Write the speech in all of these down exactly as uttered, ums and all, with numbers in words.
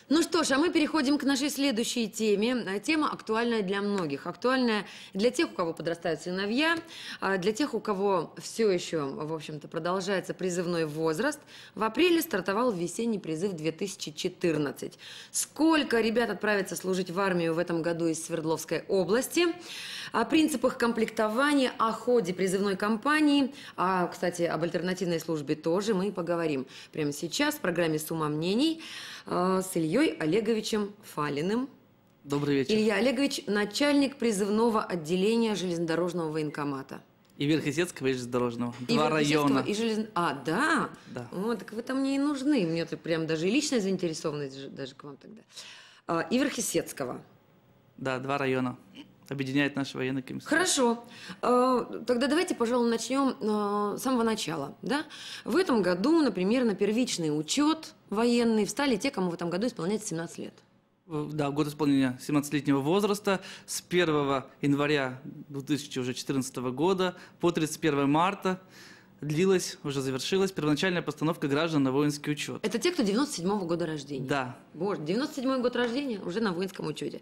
Ну что ж, а мы переходим к нашей следующей теме. Тема актуальная для многих. Актуальная для тех, у кого подрастают сыновья, для тех, у кого все еще, в общем-то, продолжается призывной возраст. В апреле стартовал весенний призыв две тысячи четырнадцать. Сколько ребят отправятся служить в армию в этом году из Свердловской области? О принципах комплектования, о ходе призывной кампании, а, кстати, об альтернативной службе тоже мы поговорим прямо сейчас в программе «Сумма мнений» с Ильей Олеговичем Фалиным. Добрый вечер. Илья Олегович, начальник призывного отделения железнодорожного военкомата. И Верхесецкого, и железнодорожного. И Два района. И желез... А, да? Да. О, так вы там мне и нужны. Мне прям даже и личная заинтересованность даже к вам тогда. А, и Верхесецкого. Да, два района. Объединяет наши военные комиссары. Хорошо. Тогда давайте, пожалуй, начнем с самого начала. Да? В этом году, например, на первичный учет военный встали те, кому в этом году исполняется семнадцать лет. Да, год исполнения семнадцатилетнего возраста с первого января две тысячи четырнадцатого года по тридцать первое марта длилась, уже завершилась первоначальная постановка граждан на воинский учет. Это те, кто девяносто седьмого года рождения? Да. Боже, девяносто седьмой год рождения уже на воинском учете.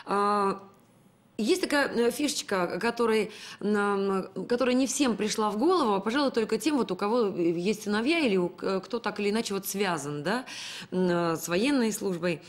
Есть такая фишечка, которой, которая не всем пришла в голову, а, пожалуй, только тем, вот у кого есть сыновья или у, кто так или иначе вот связан, да, с военной службой.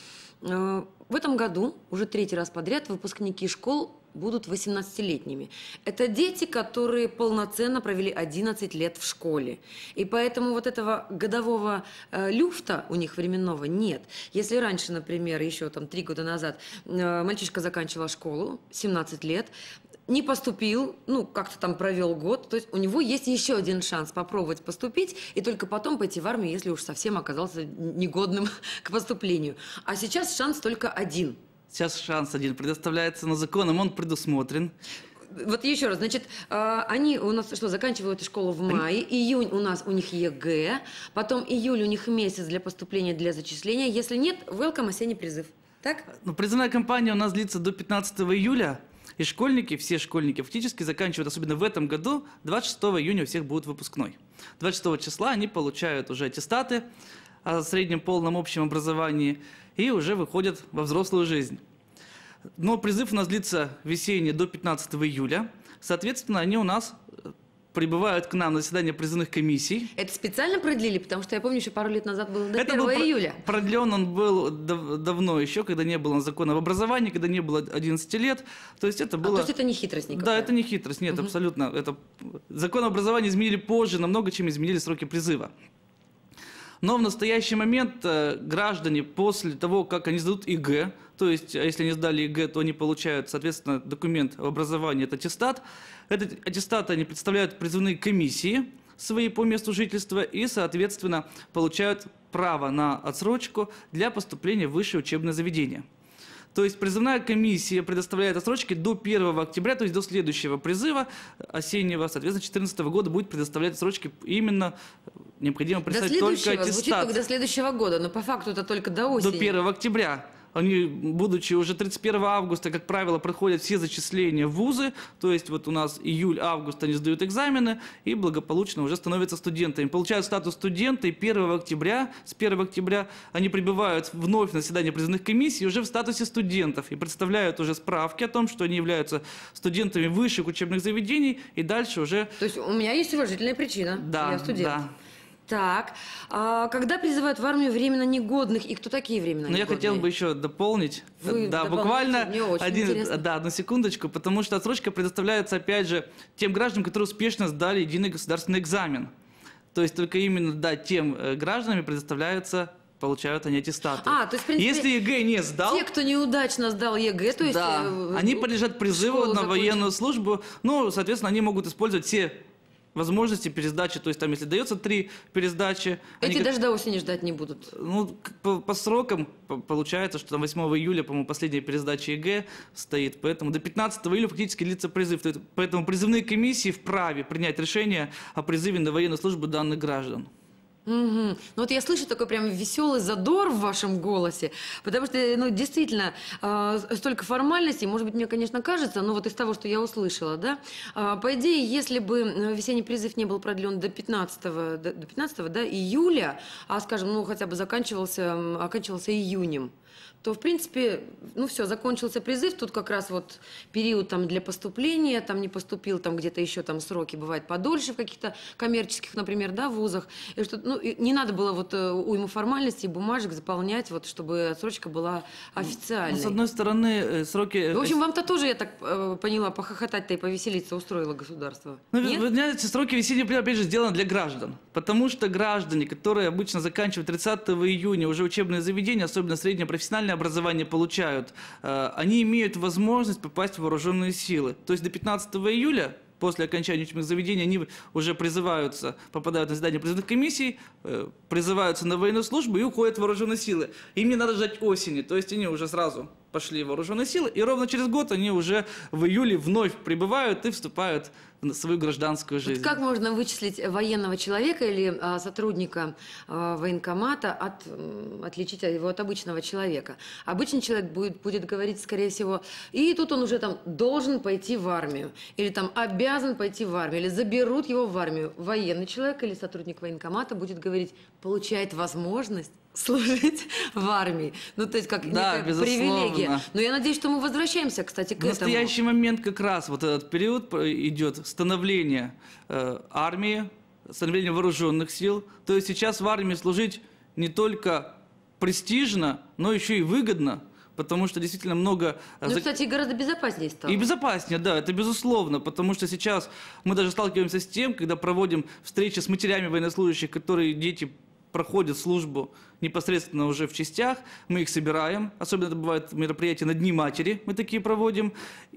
В этом году уже третий раз подряд выпускники школ будут восемнадцатилетними. Это дети, которые полноценно провели одиннадцать лет в школе. И поэтому вот этого годового э, люфта у них временного нет. Если раньше, например, еще там три года назад э, мальчишка заканчивал школу, семнадцать лет, не поступил, ну, как-то там провел год, то есть у него есть еще один шанс попробовать поступить и только потом пойти в армию, если уж совсем оказался негодным к поступлению. А сейчас шанс только один. Сейчас шанс один предоставляется, но законом он предусмотрен. Вот еще раз, значит, они у нас что, заканчивают школу в мае, июнь у нас у них ЕГЭ, потом июль у них месяц для поступления, для зачисления. Если нет, welcome осенний призыв. Так? Ну, призывная кампания у нас длится до пятнадцатого июля, и школьники, все школьники фактически заканчивают, особенно в этом году, двадцать шестого июня у всех будет выпускной. двадцать шестого числа они получают уже аттестаты о среднем полном общем образовании и уже выходят во взрослую жизнь. Но призыв у нас длится весенний до пятнадцатого июля. Соответственно, они у нас прибывают к нам на заседание призывных комиссий. Это специально продлили? Потому что я помню, еще пару лет назад было до Это первого был июля. Продлен он был дав давно еще, когда не было закона об образовании, когда не было одиннадцати лет. То есть это было... А, то есть это не хитрость никакая? Да, это не хитрость, нет, угу. Абсолютно. Это... Закон об образовании изменили позже, намного чем изменили сроки призыва. Но в настоящий момент э, граждане после того, как они сдадут ЕГЭ, то есть если они сдали ЕГЭ, то они получают, соответственно, документ об образовании, это аттестат. Этот аттестат они представляют призывные комиссии свои по месту жительства и, соответственно, получают право на отсрочку для поступления в высшее учебное заведение. То есть призывная комиссия предоставляет отсрочки до первого октября, то есть до следующего призыва осеннего, соответственно, две тысячи четырнадцатого года будет предоставлять отсрочки именно необходимо представить только аттестат. Звучит как до следующего года, но по факту это только до осени. До первого октября. Они, будучи уже тридцать первого августа, как правило, проходят все зачисления в вузы, то есть вот у нас июль-август они сдают экзамены и благополучно уже становятся студентами. Получают статус студента, и первого октября, с первого октября они прибывают вновь на заседание призывных комиссий уже в статусе студентов и представляют уже справки о том, что они являются студентами высших учебных заведений, и дальше уже... То есть у меня есть уважительная причина, да, я студент. Да. Так, а когда призывают в армию временно негодных, и кто такие временно Но негодные? я хотел бы еще дополнить, Вы да, буквально мне очень один, интересно. да, одну секундочку, потому что отсрочка предоставляется, опять же, тем гражданам, которые успешно сдали единый государственный экзамен. То есть только именно, да, тем гражданам предоставляется, получают они аттестаты. А, то есть, в принципе, если ЕГЭ не сдал... Те, кто неудачно сдал ЕГЭ, то есть... Да, э, они подлежат призыву на закончили. военную службу, ну, соответственно, они могут использовать все возможности пересдачи, то есть там, если дается три пересдачи... Эти они... даже до осени ждать не будут. Ну, по, по срокам получается, что там восьмого июля, по-моему, последняя пересдача ЕГЭ стоит, поэтому до пятнадцатого июля фактически длится призыв. Поэтому призывные комиссии вправе принять решение о призыве на военную службу данных граждан. Угу. Ну вот я слышу такой прям веселый задор в вашем голосе, потому что, ну, действительно, э, столько формальностей, может быть, мне, конечно, кажется, но вот из того, что я услышала, да, э, по идее, если бы весенний призыв не был продлен до пятнадцатого, до, до пятнадцатого, да, июля, а, скажем, ну, хотя бы заканчивался, оканчивался июнем, то, в принципе, ну все, закончился призыв, тут как раз вот период там для поступления, там не поступил, там где-то еще там сроки бывают подольше в каких-то коммерческих, например, да, вузах, и что, ну, и не надо было вот уйму формальностей, бумажек заполнять, вот, чтобы отсрочка была официальной. Ну, с одной стороны, сроки... В общем, вам-то тоже, я так э, поняла, похохотать-то и повеселиться устроило государство. Ну, Нет? вы знаете, сроки весеннего периода, опять же, сделаны для граждан. Потому что граждане, которые обычно заканчивают тридцатого июня уже учебные заведения, особенно среднее профессиональное образование получают, э, они имеют возможность попасть в вооруженные силы. То есть до пятнадцатого июля, после окончания учебных заведений, они уже призываются, попадают на заседание призывных комиссий, э, призываются на военную службу и уходят в вооруженные силы. Им не надо ждать осени, то есть они уже сразу пошли в вооруженные силы, и ровно через год они уже в июле вновь прибывают и вступают в свою гражданскую жизнь. Вот как можно вычислить военного человека или а, сотрудника а, военкомата, от, м, отличить его от обычного человека? Обычный человек будет, будет говорить, скорее всего, и тут он уже там должен пойти в армию, или там обязан пойти в армию, или заберут его в армию. Военный человек или сотрудник военкомата будет говорить, получает возможность служить в армии. Ну, то есть, как да, некая привилегия. Но я надеюсь, что мы возвращаемся, кстати, к этому. В настоящий этому. момент как раз вот этот период идет становление э, армии, становление вооруженных сил. То есть сейчас в армии служить не только престижно, но еще и выгодно. Потому что действительно много... Ну, кстати, гораздо безопаснее стало. И безопаснее, да, это безусловно. Потому что сейчас мы даже сталкиваемся с тем, когда проводим встречи с матерями военнослужащих, которые дети проходят службу непосредственно уже в частях, мы их собираем, особенно это бывает мероприятия на Дни матери, мы такие проводим,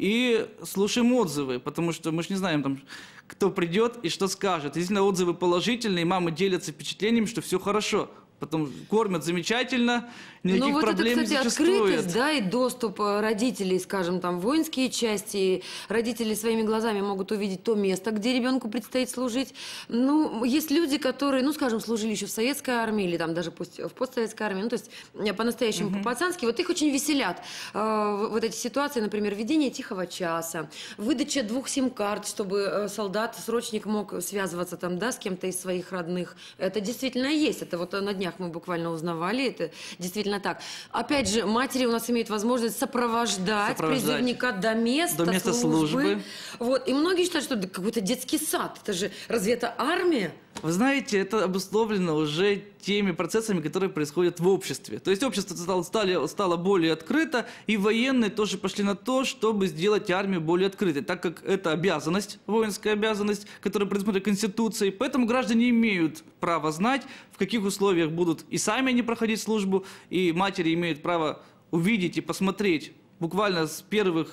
и слушаем отзывы, потому что мы же не знаем, там, кто придет и что скажет. Действительно, отзывы положительные, мамы делятся впечатлениями, что все хорошо. Потом кормят замечательно, никаких ну, вот проблем это, кстати, не существует. открытость, да, и доступ родителей, скажем, там, в воинские части, родители своими глазами могут увидеть то место, где ребенку предстоит служить. Ну, есть люди, которые, ну, скажем, служили еще в советской армии или там даже пусть в постсоветской армии, ну, то есть по-настоящему, угу. по-пацански, вот их очень веселят э, вот эти ситуации, например, ведение тихого часа, выдача двух сим-карт, чтобы солдат, срочник мог связываться там, да, с кем-то из своих родных. Это действительно есть, это вот на днях мы буквально узнавали, это действительно так. Опять же, матери у нас имеют возможность сопровождать, сопровождать. призывника до места, до места службы. службы. Вот. И многие считают, что это какой-то детский сад. Это же, разве это армия? Вы знаете, это обусловлено уже теми процессами, которые происходят в обществе. То есть общество стало, стало, стало более открыто, и военные тоже пошли на то, чтобы сделать армию более открытой, так как это обязанность, воинская обязанность, которая предусмотрена Конституцией. Поэтому граждане имеют право знать, в каких условиях будут и сами они проходить службу, и матери имеют право увидеть и посмотреть буквально с первых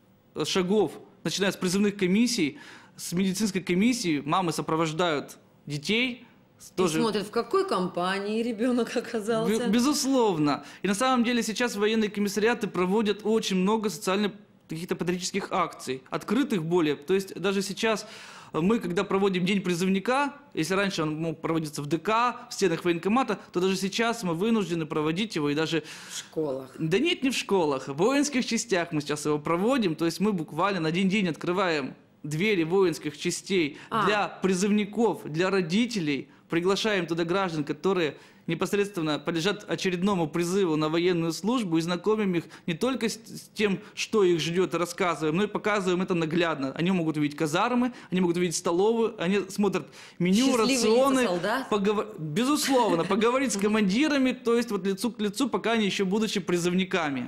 шагов, начиная с призывных комиссий, с медицинской комиссии, мамы сопровождают детей. Тоже... И смотрят, в какой компании ребенок оказался. Безусловно. И на самом деле сейчас военные комиссариаты проводят очень много социальных каких-то патриотических акций, открытых более. То есть даже сейчас мы, когда проводим День призывника, если раньше он мог проводиться в ДК, в стенах военкомата, то даже сейчас мы вынуждены проводить его и даже... В школах. Да нет, не в школах, в воинских частях мы сейчас его проводим. То есть мы буквально на один день открываем двери воинских частей а. для призывников, для родителей, приглашаем туда граждан, которые непосредственно подлежат очередному призыву на военную службу, и знакомим их не только с, с тем, что их ждет, и рассказываем, но и показываем это наглядно. Они могут увидеть казармы, они могут увидеть столовую, они смотрят меню, рационы. Поговор... Безусловно, поговорить с командирами, то есть вот лицу к лицу, пока они еще будучи призывниками.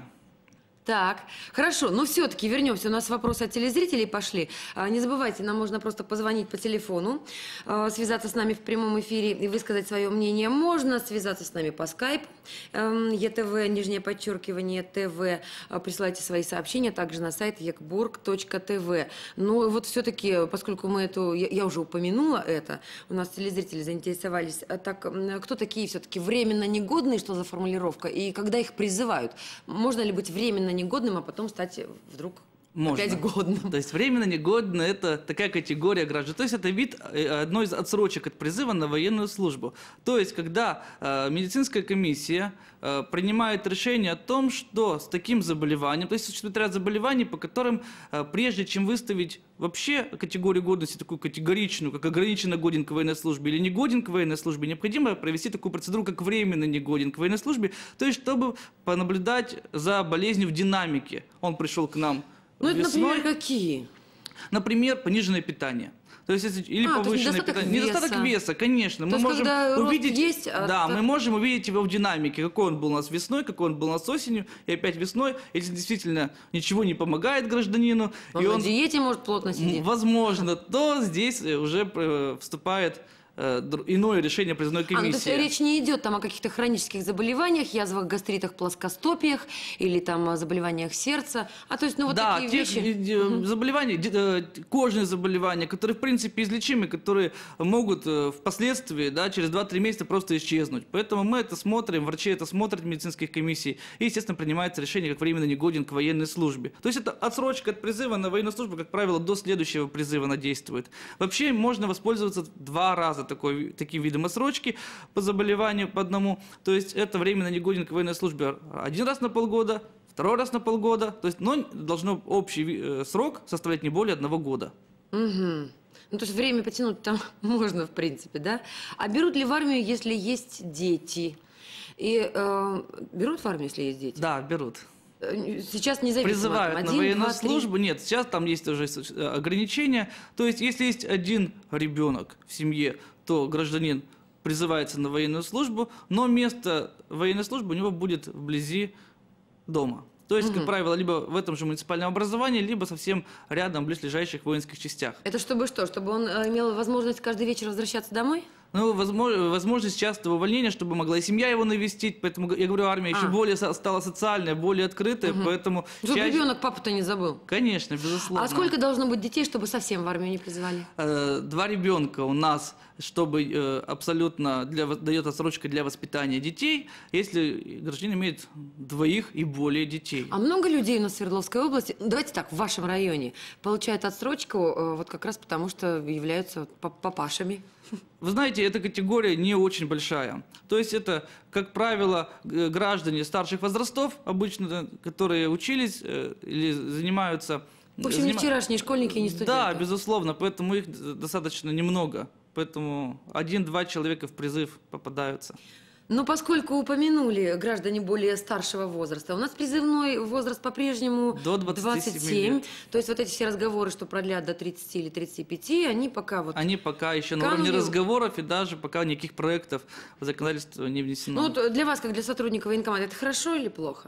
Так, хорошо, но все-таки вернемся. У нас вопросы от телезрителей пошли. Не забывайте, нам можно просто позвонить по телефону, связаться с нами в прямом эфире и высказать свое мнение. Можно связаться с нами по скайпу, ЕТВ, нижнее подчеркивание, ТВ. Присылайте свои сообщения также на сайт якбург точка тв. Но вот все-таки, поскольку мы эту, я, я уже упомянула это, у нас телезрители заинтересовались, так кто такие все-таки временно негодные, что за формулировка, и когда их призывают? Можно ли быть временно негодным, а потом стать вдруг Можно. Опять годным. То есть временно негодно – это такая категория граждан. То есть это вид э, одной из отсрочек от призыва на военную службу. То есть когда э, медицинская комиссия э, принимает решение о том, что с таким заболеванием, то есть существует ряд заболеваний, по которым э, прежде чем выставить вообще категорию годности, такую категоричную, как ограниченно годен к военной службе или не годен к военной службе, необходимо провести такую процедуру, как временно не годен к военной службе, то есть чтобы понаблюдать за болезнью в динамике. Он пришел к нам. Ну, это, весной, например, какие? Например, пониженное питание. То есть, если, или А, повышенное недостаток питание. веса. Недостаток веса, конечно. То мы есть, можем когда рост увидеть, есть, а да, так- мы можем увидеть его в динамике, какой он был у нас весной, какой он был у нас осенью, и опять весной. Если действительно ничего не помогает гражданину, Он и на он, диете может плотно сидеть. возможно, то здесь уже э, вступает э, др- иное решение признной А, ну, то есть комиссии. речь не идет там о каких-то хронических заболеваниях, язвах, гастритах, плоскостопиях или там о заболеваниях сердца. А то есть, ну, вот Да, такие тех вещи. э, заболеваний, ди- э, кожные заболевания, которые в принципе излечимы, которые могут э, впоследствии, да, через два-три месяца просто исчезнуть. Поэтому мы это смотрим, врачи это смотрят в медицинских комиссиях, и, естественно, принимается решение, как временно негоден к военной службе. То есть это отсрочка от призыва на военную службу, как правило, до следующего призыва она действует. Вообще можно воспользоваться два раза такой, таким видом отсрочки по заболеванию по одному. То есть это временно негоден к военной службе один раз на полгода, второй раз на полгода, то есть, но должно общий э, срок составлять не более одного года. Угу. Ну, то есть время потянуть там можно, в принципе, да? А берут ли в армию, если есть дети? И э, берут в армию, если есть дети? Да, берут. Э, Сейчас не зависит. Призывают Один, на военную два, три. службу. Нет, сейчас там есть уже с- ограничения. То есть, если есть один ребенок в семье, то гражданин призывается на военную службу, но место военной службы у него будет вблизи дома. То есть, как Мгм. правило, либо в этом же муниципальном образовании, либо совсем рядом, в близлежащих воинских частях. Это чтобы что? Чтобы он э, имел возможность каждый вечер возвращаться домой? Ну, возможно, возможность частого увольнения, чтобы могла и семья его навестить. Поэтому, я говорю, армия еще А. более со- стала социальная, более открытая, поэтому... Чтобы чаще- ребенок папу-то не забыл. Конечно, безусловно. А сколько должно быть детей, чтобы совсем в армию не призывали? Э, Два ребенка у нас, чтобы э, абсолютно для, во- дает отсрочка для воспитания детей, если гражданин имеет двоих и более детей. А много людей у нас в Свердловской области, ну, давайте так, в вашем районе, получают отсрочку э, вот как раз потому, что являются па- папашами? Вы знаете, эта категория не очень большая. То есть это, как правило, г- граждане старших возрастов, обычно, которые учились э, или занимаются... В общем, не занима- вчерашние школьники и не студенты. Да, безусловно, поэтому их д- достаточно немного. Поэтому один-два человека в призыв попадаются. Но поскольку упомянули граждане более старшего возраста, у нас призывной возраст по-прежнему До двадцати семи лет. То есть вот эти все разговоры, что продлят до тридцати или тридцати пяти, они пока вот... Они пока еще на Канули. уровне разговоров и даже пока никаких проектов в законодательство не внесено. Ну вот для вас, как для сотрудника военкомата, это хорошо или плохо?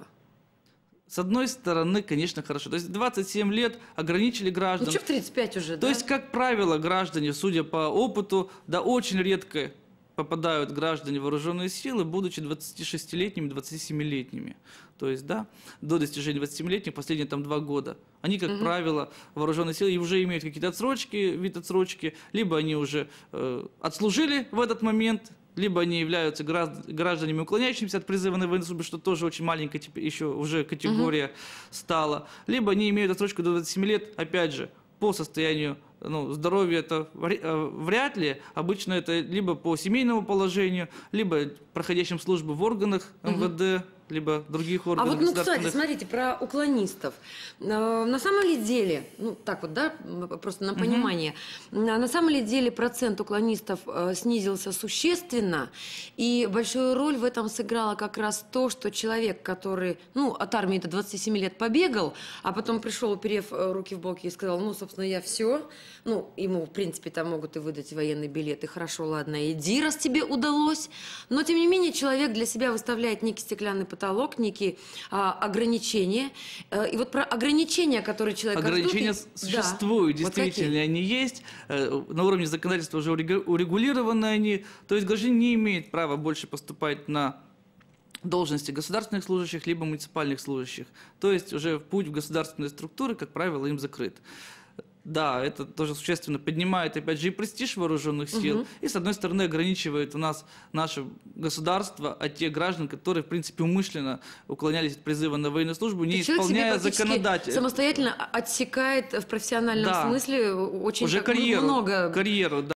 С одной стороны, конечно, хорошо. То есть двадцать семь лет ограничили Ну граждан. что в тридцать пять уже, То да? есть, как правило, граждане, судя по опыту, да очень редко попадают граждане в вооруженные силы, будучи двадцатишестилетними, двадцатисемилетними. То есть, да, до достижения двадцатисемилетних последние там два года. Они, как правило, вооруженные силы и уже имеют какие-то отсрочки, вид отсрочки, либо они уже э, отслужили в этот момент, либо они являются гражд- гражданами, уклоняющимися от призыва на военную службу, что тоже очень маленькая теперь еще уже категория стала, либо они имеют отсрочку до двадцати семи лет, опять же, по состоянию ну, здоровья это ври- э, вряд ли. Обычно это либо по семейному положению, либо проходящим службу в органах эм вэ дэ, либо других А органов вот, ну, кстати, государственных. смотрите, про уклонистов. Э, На самом ли деле, ну, так вот, да, м, просто на понимание, на на самом ли деле процент уклонистов э, снизился существенно, и большую роль в этом сыграло как раз то, что человек, который, ну, от армии до двадцати семи лет побегал, а потом пришел, уперев э, руки в боки и сказал, ну, собственно, я все, ну, ему, в принципе, там могут и выдать военный билет, и хорошо, ладно, иди, раз тебе удалось, но, тем не менее, человек для себя выставляет некий стеклянный потолок, некие а, ограничения. Э, И вот про ограничения, которые человек... Ограничения растут, и- существуют, Да. Вот действительно, какие? они есть. Э, На уровне законодательства уже урегу- урегулированы они. То есть гражданин не имеет права больше поступать на должности государственных служащих, либо муниципальных служащих. То есть уже путь в государственные структуры, как правило, им закрыт. Да, это тоже существенно поднимает, опять же, и престиж вооруженных сил, угу. и, с одной стороны, ограничивает у нас наше государство от тех граждан, которые, в принципе, умышленно уклонялись от призыва на военную службу, не Человек исполняя законодательство. Самостоятельно отсекает в профессиональном да. смысле очень Уже карьеру, много... карьеру, да.